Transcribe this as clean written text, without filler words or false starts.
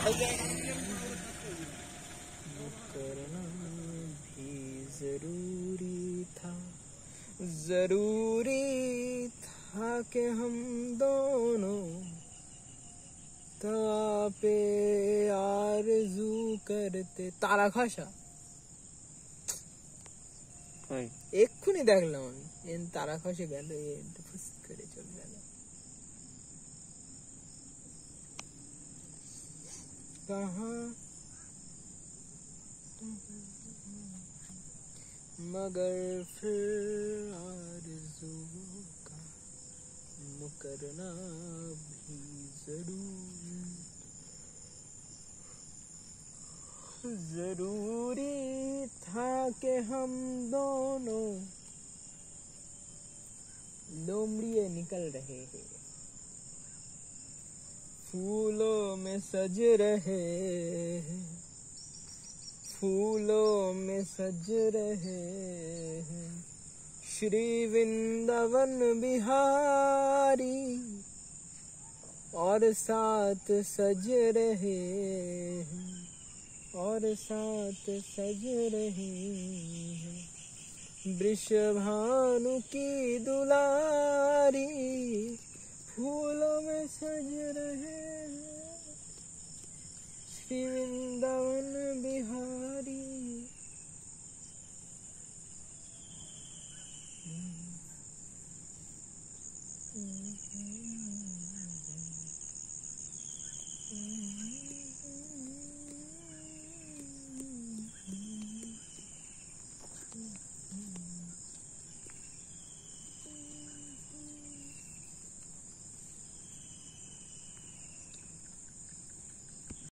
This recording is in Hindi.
करना भी जरूरी था कि हम दोनों तवा पे आरज़ू करते। तारा खाशा एक्षुনি देखलाम আমি তারা খসে গেল, ফুস করে চলে গেল। कहाँ मगर फिर आरज़ू का मुकरना भी जरूरी था कि हम दोनों लोमड़िए निकल रहे हैं, फूलों में सज रहे हैं, फूलों में सज रहे हैं श्री वृंदावन बिहारी, और साथ सज रहे हैं, और साथ सज रहे हैं वृषभानु की दुलारी, फूलों में सज रहे हैं श्री वृंदावन